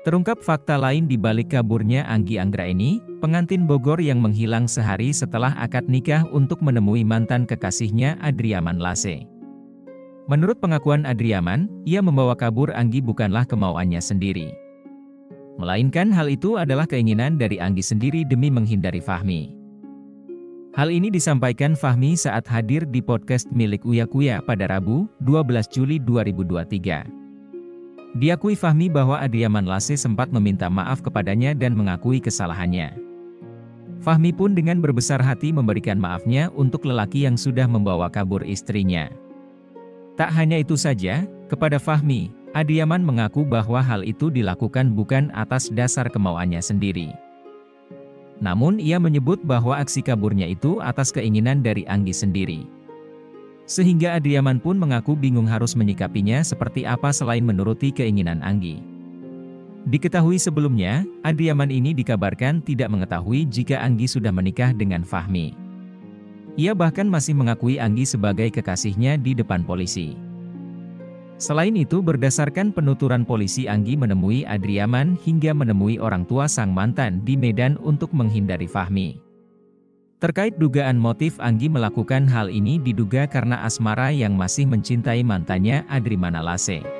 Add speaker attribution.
Speaker 1: Terungkap fakta lain di balik kaburnya Anggi Anggraeni, pengantin Bogor yang menghilang sehari setelah akad nikah untuk menemui mantan kekasihnya Adriaman Lase. Menurut pengakuan Adriaman, ia membawa kabur Anggi bukanlah kemauannya sendiri. Melainkan hal itu adalah keinginan dari Anggi sendiri demi menghindari Fahmi. Hal ini disampaikan Fahmi saat hadir di podcast milik Uya Kuya pada Rabu, 12 Juli 2023. Diakui Fahmi bahwa Adriaman Lase sempat meminta maaf kepadanya dan mengakui kesalahannya. Fahmi pun dengan berbesar hati memberikan maafnya untuk lelaki yang sudah membawa kabur istrinya. Tak hanya itu saja, kepada Fahmi, Adriaman mengaku bahwa hal itu dilakukan bukan atas dasar kemauannya sendiri. Namun ia menyebut bahwa aksi kaburnya itu atas keinginan dari Anggi sendiri. Sehingga Adriaman pun mengaku bingung harus menyikapinya seperti apa selain menuruti keinginan Anggi. Diketahui sebelumnya, Adriaman ini dikabarkan tidak mengetahui jika Anggi sudah menikah dengan Fahmi. Ia bahkan masih mengakui Anggi sebagai kekasihnya di depan polisi. Selain itu, berdasarkan penuturan polisi, Anggi menemui Adriaman hingga menemui orang tua sang mantan di Medan untuk menghindari Fahmi. Terkait dugaan motif Anggi melakukan hal ini diduga karena asmara yang masih mencintai mantannya Adriaman Lase.